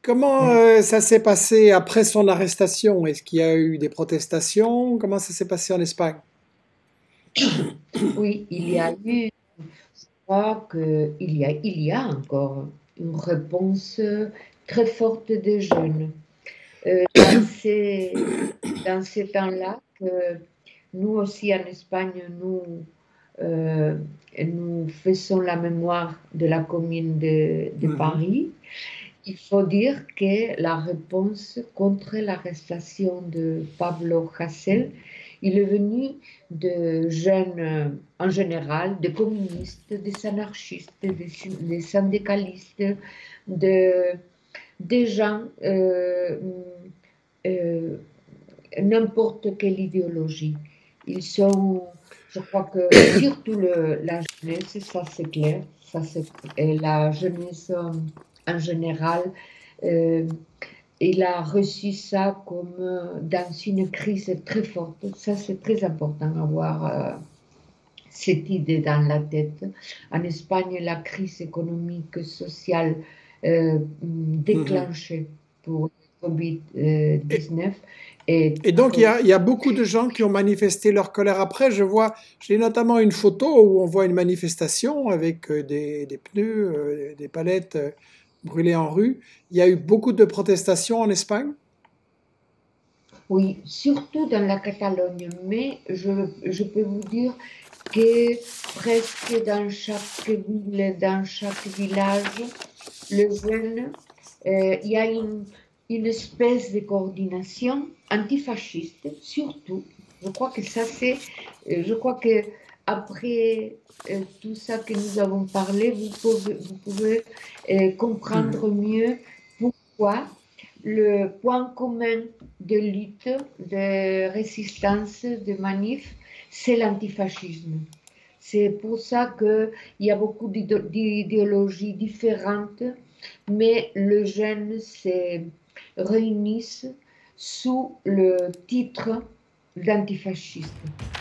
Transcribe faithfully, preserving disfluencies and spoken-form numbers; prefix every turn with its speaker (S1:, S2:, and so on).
S1: Comment
S2: Euh,
S1: euh, ça s'est passé après son arrestation? Est-ce qu'il y a eu des protestations? Comment ça s'est passé en Espagne?
S2: oui, il y a eu, je crois qu'il y a, il y a encore une réponse très forte des jeunes. Euh, dans ces, dans ces temps-là, que nous aussi en Espagne, nous, euh, nous faisons la mémoire de la commune de, de
S1: Mhm.
S2: Paris. Il faut dire que la réponse contre l'arrestation de Pablo Hasél, il est venu de jeunes euh, en général, de communistes, des anarchistes, des, sy- des syndicalistes, de, des gens, euh, euh, n'importe quelle idéologie. Ils sont, je crois que surtout le, la jeunesse, ça c'est clair, ça c'est, et la jeunesse euh, en général, euh, il a reçu ça comme euh, dans une crise très forte. Ça c'est très important d'avoir euh, cette idée dans la tête. En Espagne, la crise économique, sociale euh,
S1: Mhm.
S2: déclenchée pour le
S1: Et,
S2: covid dix-neuf est
S1: et donc, il y
S2: très.
S1: a, il y a beaucoup de gens qui ont manifesté leur colère après. Je vois, j'ai notamment une photo où on voit une manifestation avec euh, des, des pneus, euh, des palettes euh, brûlées en rue. Il y a eu beaucoup de protestations en Espagne.
S2: Oui, surtout dans la Catalogne, mais je, je peux vous dire que presque dans chaque ville, dans chaque village, le jeune, euh, il y a une, une espèce de coordination antifasciste, surtout. Je crois que ça, c'est, euh, je crois que après euh, tout ça que nous avons parlé, vous pouvez, vous pouvez euh,
S1: Mhm.
S2: comprendre mieux pourquoi le point commun de lutte, de résistance, de manif, c'est l'antifascisme. C'est pour ça qu'il y a beaucoup d'idéologies différentes, mais les jeunes se réunissent sous le titre d'antifasciste.